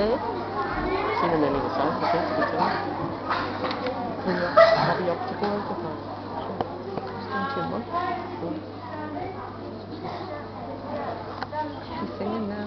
okay? Seen her name in the south, okay? To be told. Have your optical overpass. Sure. Just doing 2 more. She's singing now.